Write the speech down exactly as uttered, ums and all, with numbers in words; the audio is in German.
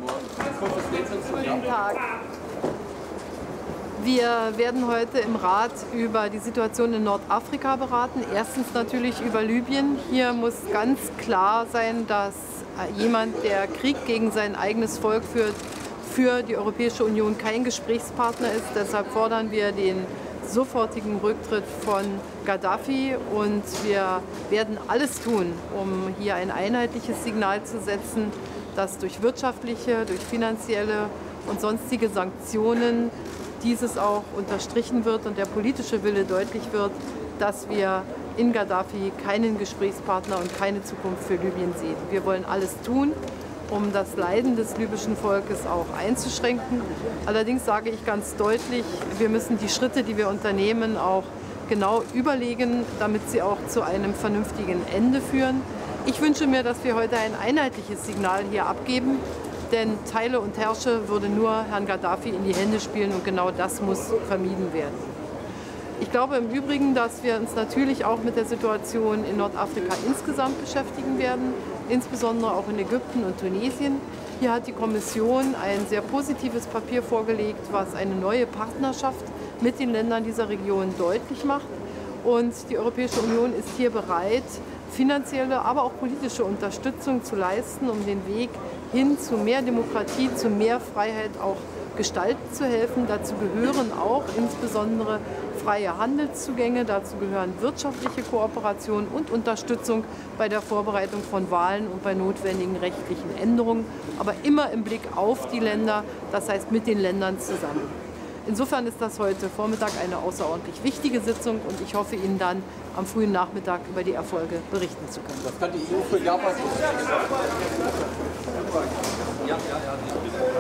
Guten Tag. Wir werden heute im Rat über die Situation in Nordafrika beraten. Erstens natürlich über Libyen. Hier muss ganz klar sein, dass jemand, der Krieg gegen sein eigenes Volk führt, für die Europäische Union kein Gesprächspartner ist. Deshalb fordern wir den sofortigen Rücktritt von Gaddafi und wir werden alles tun, um hier ein einheitliches Signal zu setzen, dass durch wirtschaftliche, durch finanzielle und sonstige Sanktionen dieses auch unterstrichen wird und der politische Wille deutlich wird, dass wir in Gaddafi keinen Gesprächspartner und keine Zukunft für Libyen sehen. Wir wollen alles tun, um das Leiden des libyschen Volkes auch einzuschränken. Allerdings sage ich ganz deutlich, wir müssen die Schritte, die wir unternehmen, auch genau überlegen, damit sie auch zu einem vernünftigen Ende führen. Ich wünsche mir, dass wir heute ein einheitliches Signal hier abgeben, denn Teile und Herrsche würde nur Herrn Gaddafi in die Hände spielen und genau das muss vermieden werden. Ich glaube im Übrigen, dass wir uns natürlich auch mit der Situation in Nordafrika insgesamt beschäftigen werden, insbesondere auch in Ägypten und Tunesien. Hier hat die Kommission ein sehr positives Papier vorgelegt, was eine neue Partnerschaft mit den Ländern dieser Region deutlich macht. Und die Europäische Union ist hier bereit, finanzielle, aber auch politische Unterstützung zu leisten, um den Weg hin zu mehr Demokratie, zu mehr Freiheit auch gestalten zu helfen. Dazu gehören auch insbesondere freie Handelszugänge, dazu gehören wirtschaftliche Kooperation und Unterstützung bei der Vorbereitung von Wahlen und bei notwendigen rechtlichen Änderungen, aber immer im Blick auf die Länder, das heißt mit den Ländern zusammen. Insofern ist das heute Vormittag eine außerordentlich wichtige Sitzung und ich hoffe, Ihnen dann am frühen Nachmittag über die Erfolge berichten zu können. Das kann die E U für Japan. Ja, ja, ja.